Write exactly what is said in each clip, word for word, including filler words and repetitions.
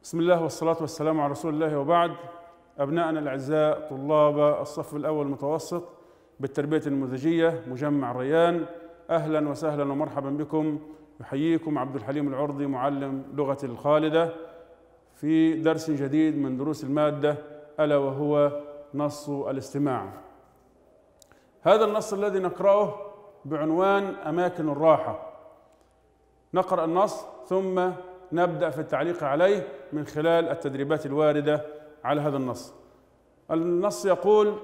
بسم الله والصلاة والسلام على رسول الله، وبعد. أبنائنا الأعزاء طلاب الصف الأول المتوسط بالتربية النموذجية مجمع ريان، أهلا وسهلا ومرحبا بكم. يحييكم عبد الحليم العرضي معلم لغة الخالدة في درس جديد من دروس المادة، ألا وهو نص الاستماع. هذا النص الذي نقرأه بعنوان أماكن الراحة. نقرأ النص ثم نبدأ في التعليق عليه من خلال التدريبات الواردة على هذا النص. النص يقول: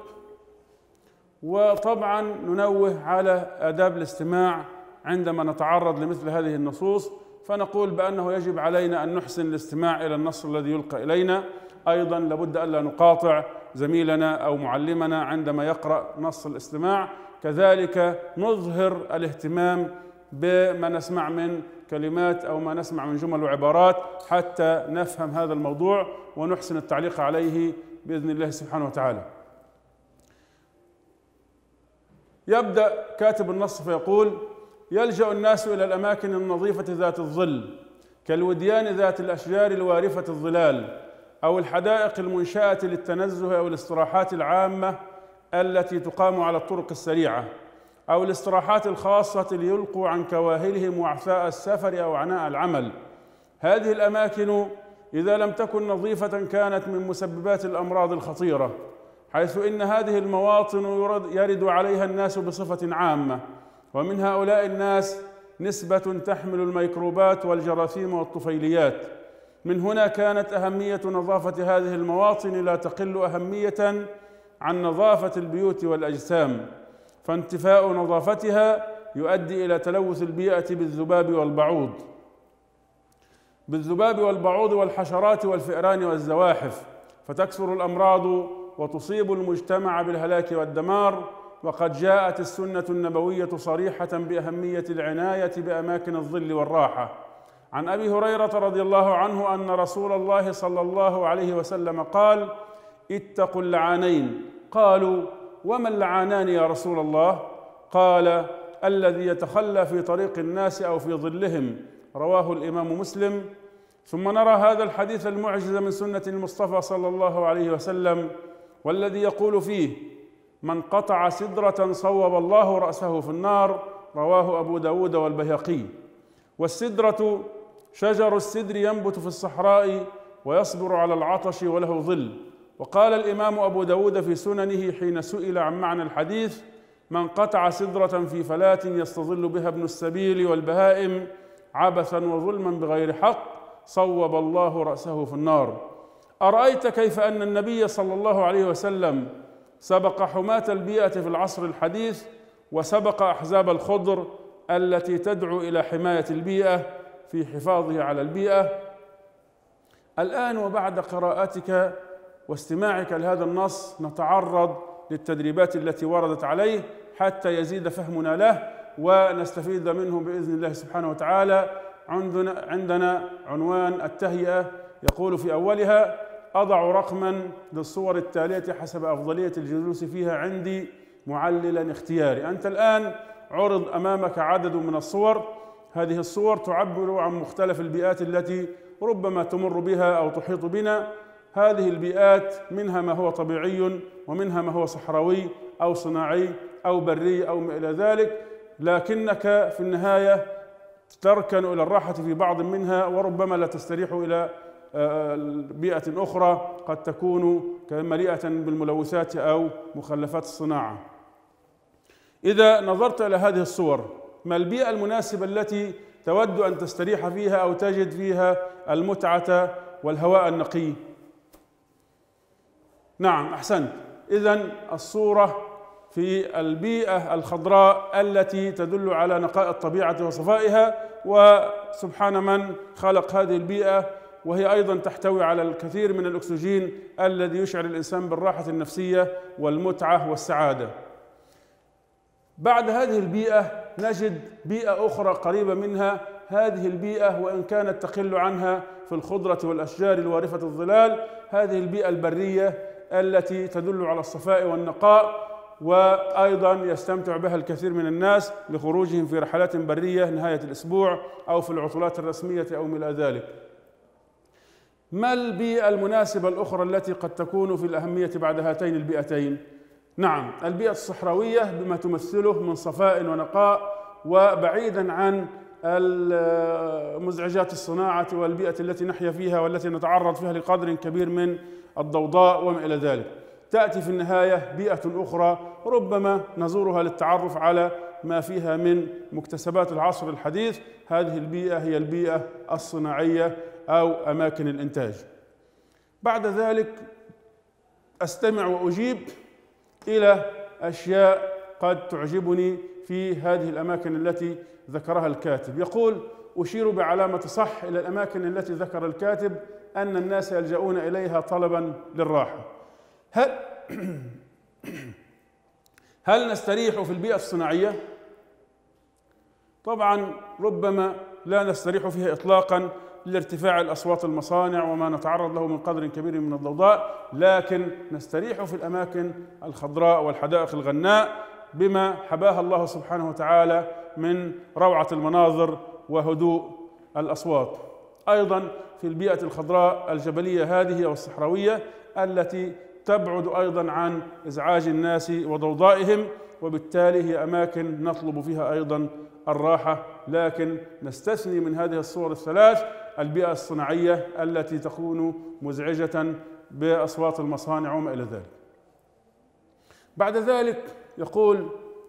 وطبعا ننوه على آداب الاستماع عندما نتعرض لمثل هذه النصوص، فنقول بأنه يجب علينا أن نحسن الاستماع إلى النص الذي يلقى إلينا. أيضا لابد ألا نقاطع زميلنا أو معلمنا عندما يقرأ نص الاستماع، كذلك نظهر الاهتمام بما نسمع من كلمات أو ما نسمع من جمل وعبارات حتى نفهم هذا الموضوع ونحسن التعليق عليه بإذن الله سبحانه وتعالى. يبدأ كاتب النص فيقول: يلجأ الناس إلى الأماكن النظيفة ذات الظل كالوديان ذات الأشجار الوارفة الظلال، أو الحدائق المنشأة للتنزه أو الاستراحات العامة التي تقام على الطرق السريعة، أو الاستراحات الخاصة ليلقوا عن كواهلهم وعثاء السفر أو عناء العمل. هذه الأماكن إذا لم تكن نظيفة كانت من مسببات الأمراض الخطيرة، حيث إن هذه المواطن يرد عليها الناس بصفة عامة، ومن هؤلاء الناس نسبة تحمل الميكروبات والجراثيم والطفيليات. من هنا كانت أهمية نظافة هذه المواطن لا تقل أهمية عن نظافة البيوت والأجسام، فانتفاء نظافتها يؤدي إلى تلوث البيئة بالذباب والبعوض بالذباب والبعوض والحشرات والفئران والزواحف، فتكثر الأمراض وتصيب المجتمع بالهلاك والدمار. وقد جاءت السنة النبوية صريحة بأهمية العناية بأماكن الظل والراحة. عن أبي هريرة رضي الله عنه أن رسول الله صلى الله عليه وسلم قال: اتقوا اللعانين. قالوا: وما اللعانان يا رسول الله؟ قال: الذي يتخلى في طريق الناس أو في ظلهم. رواه الإمام مسلم. ثم نرى هذا الحديث المعجز من سنة المصطفى صلى الله عليه وسلم، والذي يقول فيه: من قطع سدرة صوب الله رأسه في النار. رواه أبو داود والبيهقي. والسدرة شجر السدر ينبت في الصحراء ويصبر على العطش وله ظل. وقال الإمام أبو داود في سننه حين سئل عن معنى الحديث: من قطع سدرة في فلاة يستظل بها ابن السبيل والبهائم عبثا وظلما بغير حق صوب الله رأسه في النار. أرأيت كيف أن النبي صلى الله عليه وسلم سبق حماة البيئة في العصر الحديث، وسبق أحزاب الخضر التي تدعو إلى حماية البيئة في حفاظه على البيئة. الآن وبعد قراءتك واستماعك لهذا النص نتعرض للتدريبات التي وردت عليه حتى يزيد فهمنا له ونستفيد منه بإذن الله سبحانه وتعالى. عندنا, عندنا عنوان التهيئة يقول في أولها: أضع رقما للصور التالية حسب أفضلية الجلوس فيها عندي معللا اختياري. أنت الآن عرض أمامك عدد من الصور. هذه الصور تعبر عن مختلف البيئات التي ربما تمر بها أو تحيط بنا. هذه البيئات منها ما هو طبيعي، ومنها ما هو صحراوي أو صناعي أو بري أو ما إلى ذلك، لكنك في النهاية تركن إلى الراحة في بعض منها، وربما لا تستريح إلى بيئة أخرى قد تكون مليئة بالملوثات أو مخلفات الصناعة. إذا نظرت إلى هذه الصور، ما البيئة المناسبة التي تود أن تستريح فيها أو تجد فيها المتعة والهواء النقي؟ نعم، أحسنت. إذن الصورة في البيئة الخضراء التي تدل على نقاء الطبيعة وصفائها، وسبحان من خلق هذه البيئة، وهي أيضا تحتوي على الكثير من الأكسجين الذي يشعر الإنسان بالراحة النفسية والمتعة والسعادة. بعد هذه البيئة نجد بيئة أخرى قريبة منها. هذه البيئة وإن كانت تقل عنها في الخضرة والأشجار الوارفة الظلال، هذه البيئة البرية التي تدل على الصفاء والنقاء، وأيضا يستمتع بها الكثير من الناس لخروجهم في رحلات برية نهاية الأسبوع أو في العطلات الرسمية أو ما إلى ذلك. ما البيئة المناسبة الأخرى التي قد تكون في الأهمية بعد هاتين البيئتين؟ نعم، البيئة الصحراوية بما تمثله من صفاء ونقاء، وبعيدا عن مزعجات الصناعة والبيئة التي نحيا فيها والتي نتعرض فيها لقدر كبير من الضوضاء وما إلى ذلك. تأتي في النهاية بيئة أخرى ربما نزورها للتعرف على ما فيها من مكتسبات العصر الحديث. هذه البيئة هي البيئة الصناعية أو أماكن الإنتاج. بعد ذلك أستمع وأجيب إلى أشياء قد تعجبني في هذه الأماكن التي ذكرها الكاتب. يقول: أشير بعلامة صح إلى الأماكن التي ذكر الكاتب أن الناس يلجؤون إليها طلبا للراحة. هل هل نستريح في البيئة الصناعية؟ طبعا ربما لا نستريح فيها إطلاقا لارتفاع الأصوات المصانع وما نتعرض له من قدر كبير من الضوضاء، لكن نستريح في الأماكن الخضراء والحدائق الغناء بما حباها الله سبحانه وتعالى من روعة المناظر وهدوء الأصوات. أيضا في البيئة الخضراء الجبلية هذه والصحراوية التي تبعد أيضا عن إزعاج الناس وضوضائهم، وبالتالي هي أماكن نطلب فيها أيضا الراحة. لكن نستثني من هذه الصور الثلاث البيئة الصناعية التي تكون مزعجة بأصوات المصانع وما إلى ذلك. بعد ذلك يقول: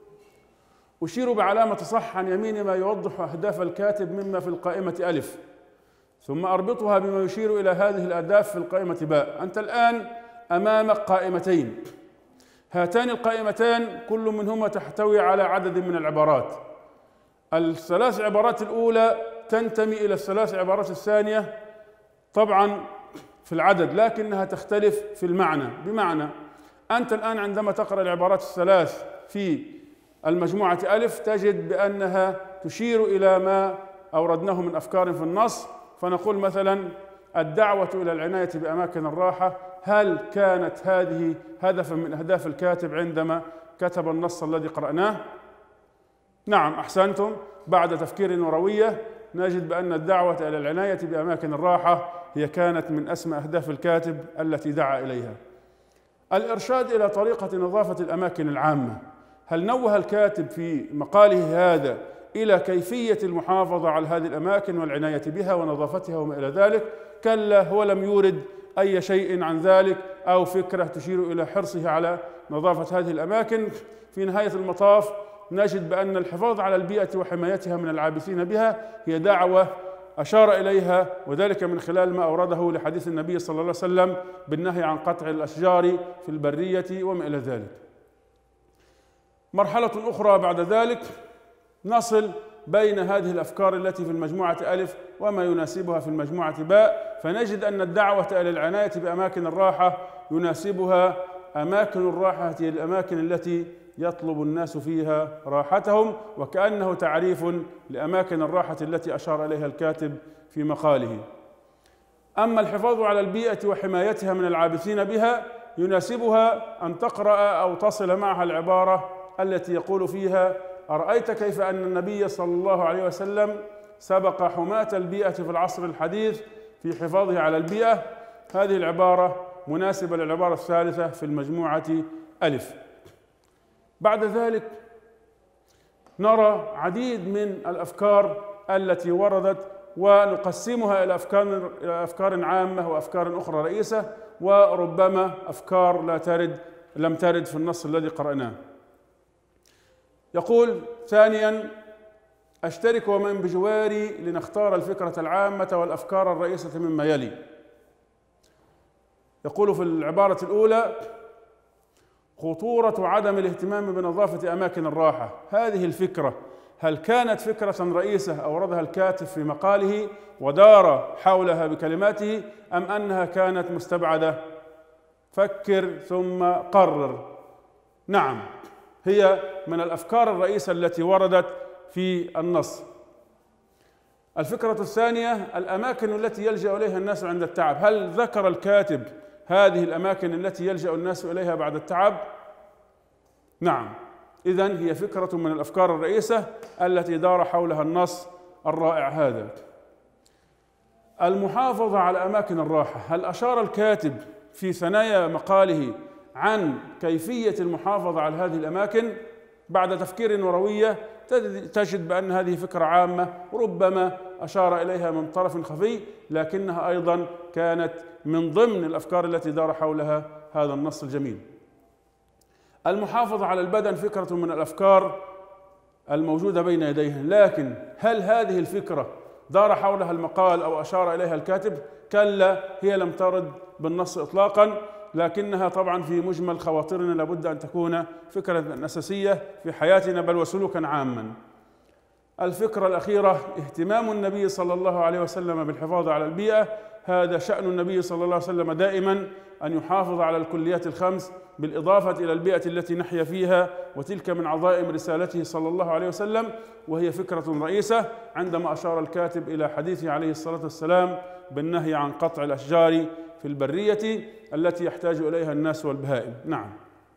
أشير بعلامة صح عن يمين ما يوضح أهداف الكاتب مما في القائمة ألف، ثم أربطها بما يشير إلى هذه الأهداف في القائمة باء. أنت الآن أمامك قائمتين، هاتان القائمتان كل منهما تحتوي على عدد من العبارات. الثلاث عبارات الأولى تنتمي إلى الثلاث عبارات الثانية طبعا في العدد، لكنها تختلف في المعنى. بمعنى أنت الآن عندما تقرأ العبارات الثلاث في المجموعة ألف تجد بأنها تشير إلى ما أوردناه من أفكار في النص. فنقول مثلا: الدعوة إلى العناية بأماكن الراحة، هل كانت هذه هدفا من أهداف الكاتب عندما كتب النص الذي قرأناه؟ نعم، أحسنتم. بعد تفكير وروية نجد بأن الدعوة إلى العناية بأماكن الراحة هي كانت من أسمى أهداف الكاتب التي دعا إليها. الإرشاد إلى طريقة نظافة الأماكن العامة، هل نوه الكاتب في مقاله هذا إلى كيفية المحافظة على هذه الأماكن والعناية بها ونظافتها وما إلى ذلك؟ كلا، هو لم يورد أي شيء عن ذلك أو فكرة تشير إلى حرصه على نظافة هذه الأماكن. في نهاية المطاف نجد بأن الحفاظ على البيئة وحمايتها من العابثين بها هي دعوة أشار إليها، وذلك من خلال ما أورده لحديث النبي صلى الله عليه وسلم بالنهي عن قطع الأشجار في البرية وما إلى ذلك. مرحلة أخرى بعد ذلك نصل بين هذه الأفكار التي في المجموعة ألف وما يناسبها في المجموعة باء، فنجد أن الدعوة إلى العناية بأماكن الراحة يناسبها أماكن الراحة هي الأماكن التي يطلب الناس فيها راحتهم، وكأنه تعريف لأماكن الراحة التي أشار إليها الكاتب في مقاله. أما الحفاظ على البيئة وحمايتها من العابثين بها يناسبها أن تقرأ أو تصل معها العبارة التي يقول فيها: أرأيت كيف أن النبي صلى الله عليه وسلم سبق حماة البيئة في العصر الحديث في حفاظه على البيئة. هذه العبارة مناسبة للعبارة الثالثة في المجموعة ألف. بعد ذلك نرى عديد من الأفكار التي وردت ونقسمها إلى أفكار أفكار عامة وأفكار أخرى رئيسة، وربما أفكار لا ترد لم ترد في النص الذي قرأناه. يقول ثانيا: أشترك ومن بجواري لنختار الفكرة العامة والأفكار الرئيسة مما يلي. يقول في العبارة الأولى: خطورة عدم الاهتمام بنظافة أماكن الراحة. هذه الفكرة هل كانت فكرة رئيسة أوردها الكاتب في مقاله ودار حولها بكلماته، أم أنها كانت مستبعدة؟ فكر ثم قرر. نعم، هي من الأفكار الرئيسة التي وردت في النص. الفكرة الثانية: الأماكن التي يلجأ إليها الناس عند التعب. هل ذكر الكاتب هذه الأماكن التي يلجأ الناس إليها بعد التعب؟ نعم، إذن هي فكرة من الأفكار الرئيسة التي دار حولها النص الرائع هذا. المحافظة على أماكن الراحة. هل أشار الكاتب في ثنايا مقاله عن كيفية المحافظة على هذه الأماكن؟ بعد تفكير وروية تجد بأن هذه فكرة عامة، ربما أشار إليها من طرف خفي، لكنها أيضا كانت من ضمن الأفكار التي دار حولها هذا النص الجميل. المحافظة على البدن فكرة من الأفكار الموجودة بين يديه، لكن هل هذه الفكرة دار حولها المقال أو أشار إليها الكاتب؟ كلا، هي لم ترد بالنص إطلاقا، لكنها طبعا في مجمل خواطرنا لابد أن تكون فكرة أساسية في حياتنا بل وسلوكا عاما. الفكرة الأخيرة اهتمام النبي صلى الله عليه وسلم بالحفاظ على البيئة. هذا شأن النبي صلى الله عليه وسلم دائما، أن يحافظ على الكليات الخمس بالإضافة إلى البيئة التي نحيا فيها، وتلك من عظائم رسالته صلى الله عليه وسلم، وهي فكرة رئيسة عندما أشار الكاتب إلى حديثه عليه الصلاة والسلام بالنهي عن قطع الأشجار في البرية التي يحتاج إليها الناس والبهائم. نعم.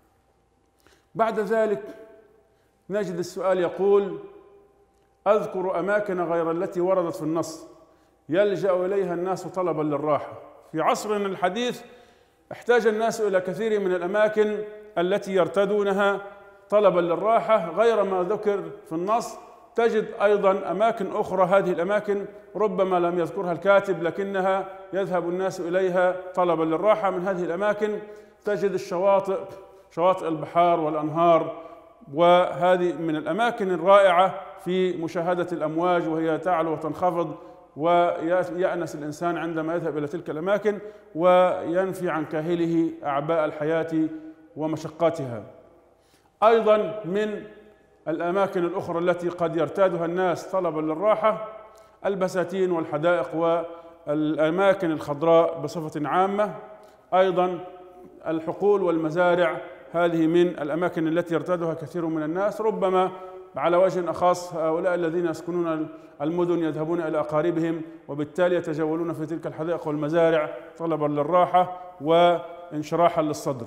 بعد ذلك نجد السؤال يقول: أذكر أماكن غير التي وردت في النص يلجأ إليها الناس طلبا للراحة. في عصرنا الحديث احتاج الناس إلى كثير من الأماكن التي يرتدونها طلبا للراحة غير ما ذكر في النص. تجد أيضا أماكن أخرى، هذه الأماكن ربما لم يذكرها الكاتب لكنها يذهب الناس إليها طلبا للراحة. من هذه الأماكن تجد الشواطئ، شواطئ البحار والأنهار، وهذه من الأماكن الرائعة في مشاهدة الأمواج وهي تعلو وتنخفض، ويأنس الإنسان عندما يذهب إلى تلك الأماكن وينفي عن كاهله أعباء الحياة ومشقاتها. أيضا من الأماكن الأخرى التي قد يرتادها الناس طلبا للراحة البساتين والحدائق والأماكن الخضراء بصفة عامة. أيضا الحقول والمزارع، هذه من الأماكن التي يرتادها كثير من الناس، ربما على وجه أخص هؤلاء الذين يسكنون المدن يذهبون إلى أقاربهم وبالتالي يتجولون في تلك الحدائق والمزارع طلبا للراحة وانشراحا للصدر.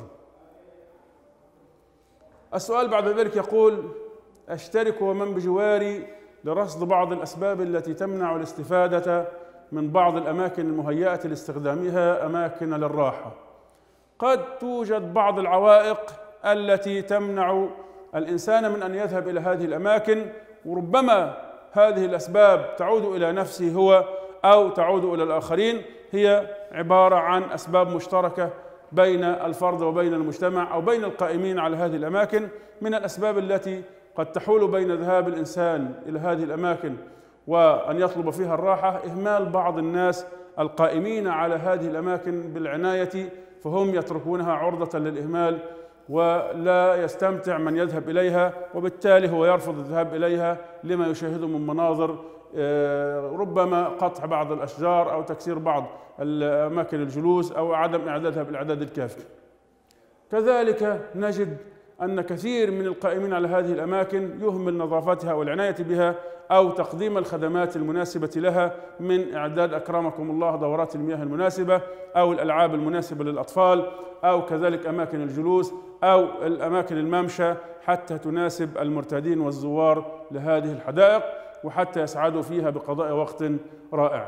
السؤال بعد ذلك يقول: أشترك ومن بجواري لرصد بعض الأسباب التي تمنع الاستفادة من بعض الأماكن المهيئة لاستخدامها أماكن للراحة. قد توجد بعض العوائق التي تمنع الإنسان من أن يذهب إلى هذه الأماكن، وربما هذه الأسباب تعود إلى نفسه هو أو تعود إلى الآخرين، هي عبارة عن أسباب مشتركة بين الفرد وبين المجتمع أو بين القائمين على هذه الأماكن. من الأسباب التي قد تحول بين ذهاب الإنسان إلى هذه الأماكن وأن يطلب فيها الراحة إهمال بعض الناس القائمين على هذه الأماكن بالعناية، فهم يتركونها عرضة للإهمال ولا يستمتع من يذهب إليها، وبالتالي هو يرفض الذهاب إليها لما يشاهده من مناظر، ربما قطع بعض الأشجار أو تكسير بعض الأماكن الجلوس أو عدم إعدادها بالإعداد الكافي. كذلك نجد أن كثير من القائمين على هذه الأماكن يهمل نظافتها والعناية بها أو تقديم الخدمات المناسبة لها، من إعداد أكرمكم الله دورات المياه المناسبة أو الألعاب المناسبة للأطفال أو كذلك أماكن الجلوس أو الأماكن الممشى حتى تناسب المرتادين والزوار لهذه الحدائق وحتى يسعدوا فيها بقضاء وقت رائع.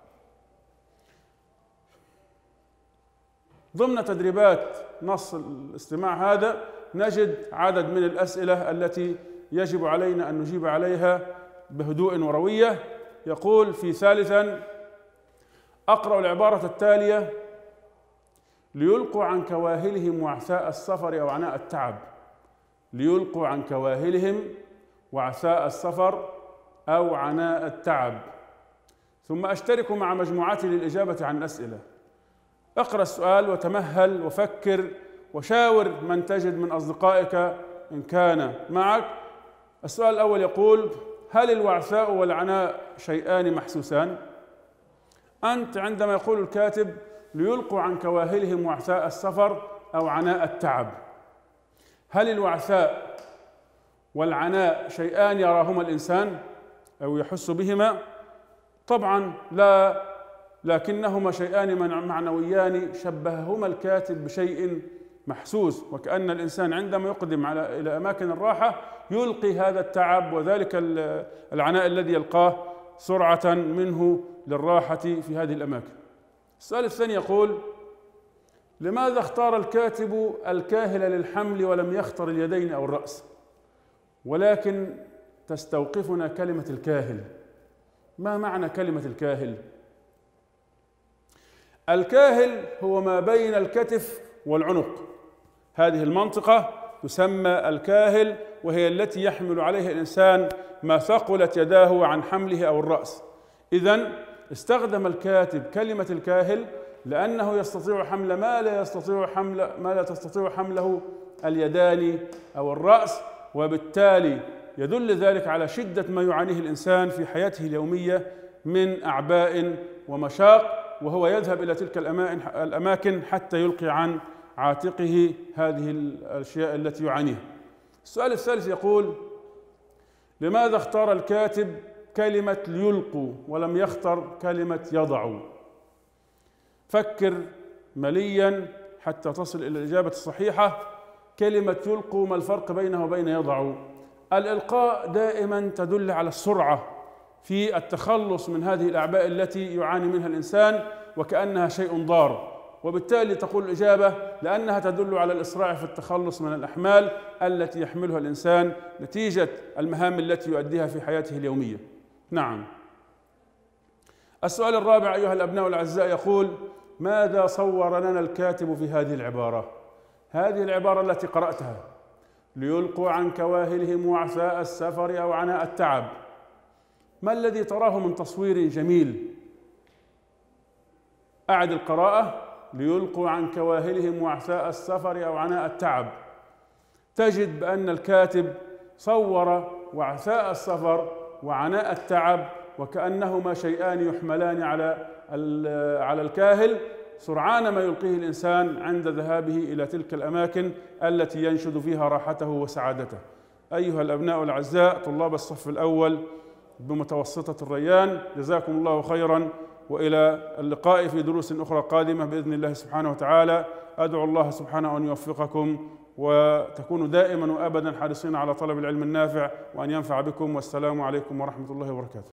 ضمن تدريبات نص الاستماع هذا نجد عدد من الأسئلة التي يجب علينا أن نجيب عليها بهدوء وروية. يقول في ثالثا: أقرأ العبارة التالية: ليلقوا عن كواهلهم وعثاء السفر أو عناء التعب. ليلقوا عن كواهلهم وعثاء السفر أو عناء التعب. ثم أشترك مع مجموعتي للإجابة عن الأسئلة. اقرأ السؤال وتمهل وفكر وشاور من تجد من أصدقائك إن كان معك. السؤال الأول يقول: هل الوعثاء والعناء شيئان محسوسان؟ أنت عندما يقول الكاتب ليلقوا عن كواهلهم وعثاء السفر أو عناء التعب، هل الوعثاء والعناء شيئان يراهما الإنسان أو يحس بهما؟ طبعا لا، لكنهما شيئان معنويان شبههما الكاتب بشيء محسوس، وكأن الإنسان عندما يقدم على إلى أماكن الراحة يلقي هذا التعب وذلك العناء الذي يلقاه سرعة منه للراحة في هذه الأماكن. السؤال الثاني يقول: لماذا اختار الكاتب الكاهل للحمل ولم يختر اليدين أو الرأس؟ ولكن تستوقفنا كلمة الكاهل. ما معنى كلمة الكاهل؟ الكاهل هو ما بين الكتف والعنق، هذه المنطقة تسمى الكاهل، وهي التي يحمل عليها الإنسان ما ثقلت يداه عن حمله أو الرأس. إذن استخدم الكاتب كلمة الكاهل لأنه يستطيع حمل ما لا يستطيع حمل ما لا تستطيع حمله اليدان أو الرأس، وبالتالي يدل ذلك على شدة ما يعانيه الإنسان في حياته اليومية من أعباء ومشاق، وهو يذهب إلى تلك الأماكن حتى يلقي عن عاتقه هذه الأشياء التي يعانيها. السؤال الثالث يقول: لماذا اختار الكاتب كلمة يلقوا ولم يختر كلمة يضعوا؟ فكر مليا حتى تصل إلى الإجابة الصحيحة. كلمة يلقوا ما الفرق بينها وبين يضعوا؟ الإلقاء دائما تدل على السرعة في التخلص من هذه الأعباء التي يعاني منها الإنسان وكأنها شيء ضار، وبالتالي تقول الإجابة لأنها تدل على الإسراع في التخلص من الأحمال التي يحملها الإنسان نتيجة المهام التي يؤديها في حياته اليومية. نعم. السؤال الرابع أيها الأبناء الأعزاء يقول: ماذا صور لنا الكاتب في هذه العبارة؟ هذه العبارة التي قرأتها: ليلقوا عن كواهلهم وعثاء السفر أو عناء التعب، ما الذي تراه من تصوير جميل؟ أعد القراءة: ليلقوا عن كواهلهم وعثاء السفر أو عناء التعب. تجد بأن الكاتب صور وعثاء السفر وعناء التعب وكأنهما شيئان يحملان على على الكاهل سرعان ما يلقيه الإنسان عند ذهابه إلى تلك الأماكن التي ينشد فيها راحته وسعادته. أيها الأبناء الأعزاء طلاب الصف الأول بمتوسطة الريان، جزاكم الله خيرا، وإلى اللقاء في دروس أخرى قادمة بإذن الله سبحانه وتعالى. أدعو الله سبحانه أن يوفقكم وتكونوا دائما وأبدا حريصين على طلب العلم النافع وأن ينفع بكم، والسلام عليكم ورحمة الله وبركاته.